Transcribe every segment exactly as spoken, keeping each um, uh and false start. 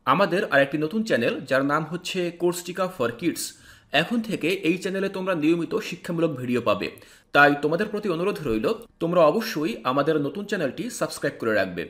আমাদের আরেকটি নতুন চ্যানেল যার নাম হচ্ছে কোর্সটিকা ফর কিডস। এখন থেকে এই চ্যানেলে তোমরা নিয়মিত শিক্ষামূলক ভিডিও পাবে। তাই তোমাদের প্রতি অনুরোধ রইল, তোমরা অবশ্যই আমাদের নতুন চ্যানেলটি সাবস্ক্রাইব করে রাখবে।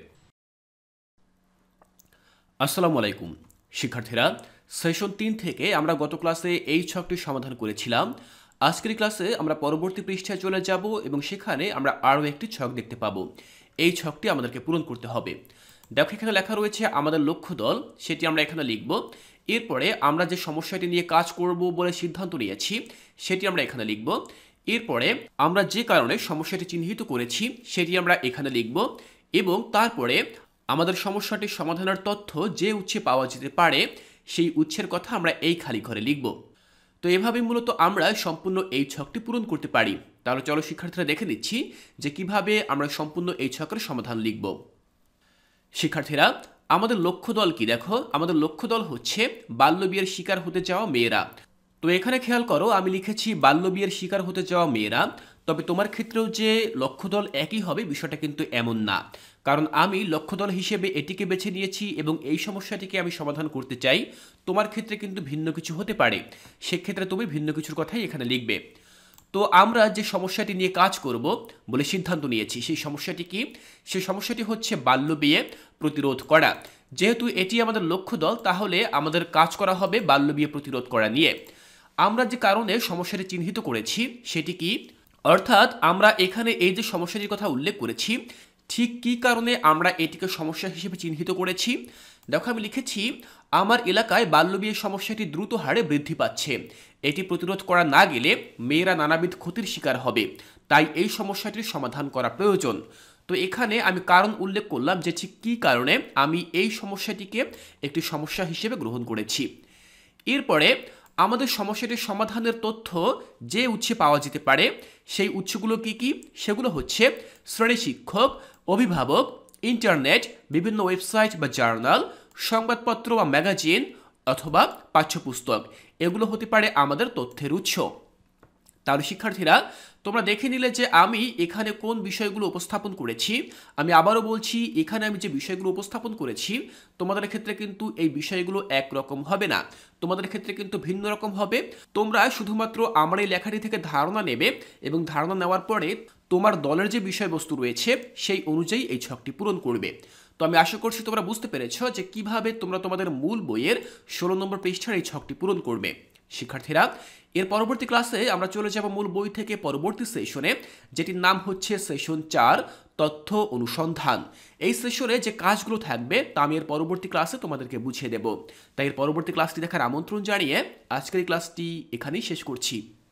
আসসালামু আলাইকুম শিক্ষার্থীরা, সেশন তিন থেকে আমরা গত ক্লাসে এই ছকটির সমাধান করেছিলাম। আজকের ক্লাসে আমরা পরবর্তী পৃষ্ঠায় চলে যাব এবং সেখানে আমরা আরও একটি ছক দেখতে পাবো। এই ছকটি আমাদেরকে পূরণ করতে হবে। দেখো, এখানে লেখা রয়েছে আমাদের লক্ষ্য দল, সেটি আমরা এখানে লিখব। এরপরে আমরা যে সমস্যাটি নিয়ে কাজ করব বলে সিদ্ধান্ত নিয়েছি সেটি আমরা এখানে লিখব। এরপরে আমরা যে কারণে সমস্যাটি চিহ্নিত করেছি সেটি আমরা এখানে লিখব এবং তারপরে আমাদের সমস্যাটির সমাধানের তথ্য যে উৎসে পাওয়া যেতে পারে সেই উৎসের কথা আমরা এই খালি ঘরে লিখব। তো এভাবে মূলত আমরা সম্পূর্ণ এই ছকটি পূরণ করতে পারি। তাহলে চলো শিক্ষার্থীরা দেখে নিচ্ছি যে কিভাবে আমরা সম্পূর্ণ এই ছকের সমাধান লিখব। শিক্ষার্থীরা, আমাদের লক্ষ্য দল কি? দেখো, আমাদের লক্ষ্য দল হচ্ছে বাল্যবিয়ের শিকার হতে যাওয়া মেয়েরা। তো এখানে খেয়াল করো, আমি লিখেছি বাল্যবিয়ের শিকার হতে যাওয়া মেয়েরা। তবে তোমার ক্ষেত্রেও যে লক্ষ্য দল একই হবে বিষয়টা কিন্তু এমন না, কারণ আমি লক্ষ্য দল হিসেবে এটিকে বেছে নিয়েছি এবং এই সমস্যাটিকে আমি সমাধান করতে চাই। তোমার ক্ষেত্রে কিন্তু ভিন্ন কিছু হতে পারে, সেক্ষেত্রে তুমি ভিন্ন কিছুর কথাই এখানে লিখবে। তো আমরা যে সমস্যাটি নিয়ে কাজ করব বলে সিদ্ধান্ত নিয়েছি সেই সমস্যাটি কি? সেই সমস্যাটি হচ্ছে বাল্যবিয়ে প্রতিরোধ করা। যেহেতু এটি আমাদের লক্ষ্য দল, তাহলে আমাদের কাজ করা হবে বাল্যবিয়ে প্রতিরোধ করা নিয়ে। আমরা যে কারণে সমস্যাটি চিহ্নিত করেছি সেটি কি, অর্থাৎ আমরা এখানে এই যে সমস্যাটির কথা উল্লেখ করেছি ঠিক কী কারণে আমরা এটিকে সমস্যা হিসেবে চিহ্নিত করেছি। দেখো, আমি লিখেছি আমার এলাকায় বাল্যবিয়ের সমস্যাটি দ্রুত হারে বৃদ্ধি পাচ্ছে। এটি প্রতিরোধ করা না গেলে মেয়েরা নানাবিধ ক্ষতির শিকার হবে, তাই এই সমস্যাটির সমাধান করা প্রয়োজন। তো এখানে আমি কারণ উল্লেখ করলাম যে ঠিক কী কারণে আমি এই সমস্যাটিকে একটি সমস্যা হিসেবে গ্রহণ করেছি। এরপরে আমাদের সমস্যাটির সমাধানের তথ্য যে উৎসে পাওয়া যেতে পারে সেই উৎসগুলো কি কি? সেগুলো হচ্ছে শ্রেণী শিক্ষক, অভিভাবক, ইন্টারনেট, বিভিন্ন ওয়েবসাইট বা জার্নাল, সংবাদপত্র বা ম্যাগাজিন অথবা পাঠ্যপুস্তক। এগুলো হতে পারে আমাদের তথ্যের উৎস। তাহলে শিক্ষার্থীরা, তোমরা দেখে নিলে যে আমি এখানে কোন বিষয়গুলো উপস্থাপন করেছি। আমি আবারও বলছি, এখানে আমি যে বিষয়গুলো উপস্থাপন করেছি তোমাদের ক্ষেত্রে কিন্তু এই বিষয়গুলো একরকম হবে না, তোমাদের ক্ষেত্রে কিন্তু ভিন্ন রকম হবে। তোমরা শুধুমাত্র আমার এই লেখাটি থেকে ধারণা নেবে এবং ধারণা নেওয়ার পরে তোমার দলের যে বিষয়বস্তু রয়েছে সেই অনুযায়ী এই ছকটি পূরণ করবে। তো আমি আশা করছি তোমরা বুঝতে পেরেছ যে কিভাবে তোমরা তোমাদের মূল বইয়ের ষোলো নম্বর পৃষ্ঠার এই ছকটি পূরণ করবে। শিক্ষার্থীরা, এর পরবর্তী ক্লাসে আমরা চলে যাব মূল বই থেকে পরবর্তী সেশনে, যেটির নাম হচ্ছে সেশন চার, তথ্য অনুসন্ধান। এই সেশনে যে কাজগুলো থাকবে তা আমি এর পরবর্তী ক্লাসে তোমাদেরকে বুঝিয়ে দেব। তাই এর পরবর্তী ক্লাসটি দেখার আমন্ত্রণ জানিয়ে আজকের এই ক্লাসটি এখানেই শেষ করছি।